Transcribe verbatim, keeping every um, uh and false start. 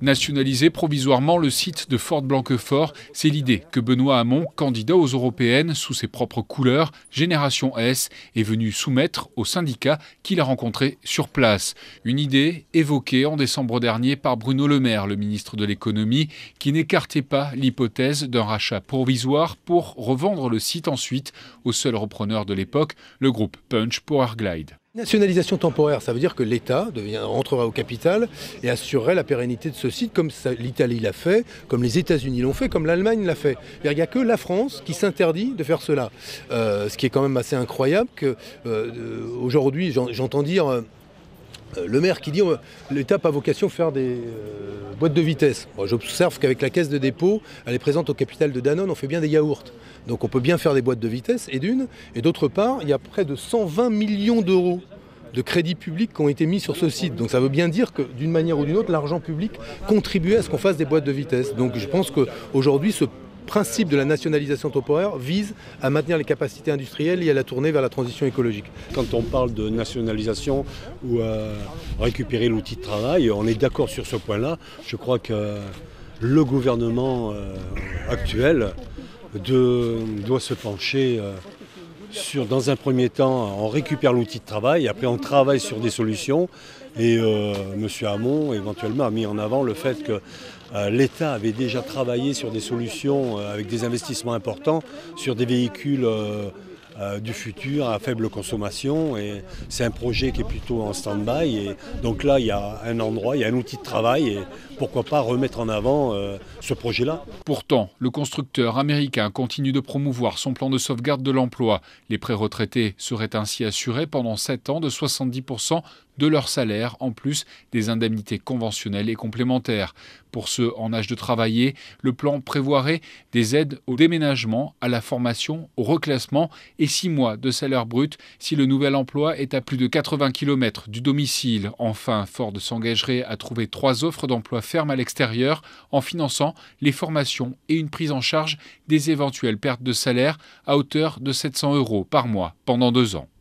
Nationaliser provisoirement le site de Fort Blanquefort, c'est l'idée que Benoît Hamon, candidat aux européennes sous ses propres couleurs, Génération S, est venu soumettre aux syndicats qu'il a rencontrés sur place. Une idée évoquée en décembre dernier par Bruno Le Maire, le ministre de l'économie, qui n'écartait pas l'hypothèse d'un rachat provisoire pour revendre le site ensuite au seul repreneur de l'époque, le groupe Punch Powerglide. Nationalisation temporaire, ça veut dire que l'État devient, rentrera au capital et assurerait la pérennité de ce site, comme l'Italie l'a fait, comme les États-Unis l'ont fait, comme l'Allemagne l'a fait. Il n'y a que la France qui s'interdit de faire cela. Euh, ce qui est quand même assez incroyable que euh, aujourd'hui, j'entends dire euh, le maire qui dit euh, l'État n'a pas vocation à faire des euh, boîtes de vitesse. Bon, j'observe qu'avec la caisse de dépôt, elle est présente au capital de Danone, on fait bien des yaourts. Donc on peut bien faire des boîtes de vitesse, et d'une. Et d'autre part, il y a près de cent vingt millions d'euros de crédits publics qui ont été mis sur ce site. Donc ça veut bien dire que d'une manière ou d'une autre, l'argent public contribuait à ce qu'on fasse des boîtes de vitesse. Donc je pense qu'aujourd'hui, ce principe de la nationalisation temporaire vise à maintenir les capacités industrielles et à la tourner vers la transition écologique. Quand on parle de nationalisation ou euh, récupérer l'outil de travail, on est d'accord sur ce point-là. Je crois que le gouvernement euh, actuel de, doit se pencher euh, sur, dans un premier temps, on récupère l'outil de travail, après on travaille sur des solutions. Et euh, M. Hamon, éventuellement, a mis en avant le fait que euh, l'État avait déjà travaillé sur des solutions euh, avec des investissements importants sur des véhicules euh, euh, du futur à faible consommation. Et c'est un projet qui est plutôt en stand-by. Et donc là, il y a un endroit, il y a un outil de travail. Et pourquoi pas remettre en avant euh, ce projet-là. Pourtant, le constructeur américain continue de promouvoir son plan de sauvegarde de l'emploi. Les pré-retraités seraient ainsi assurés pendant sept ans de soixante-dix pour cent de leur salaire, en plus des indemnités conventionnelles et complémentaires. Pour ceux en âge de travailler, le plan prévoirait des aides au déménagement, à la formation, au reclassement et six mois de salaire brut si le nouvel emploi est à plus de quatre-vingts kilomètres du domicile. Enfin, Ford s'engagerait à trouver trois offres d'emploi fermes à l'extérieur en finançant les formations et une prise en charge des éventuelles pertes de salaire à hauteur de sept cents euros par mois pendant deux ans.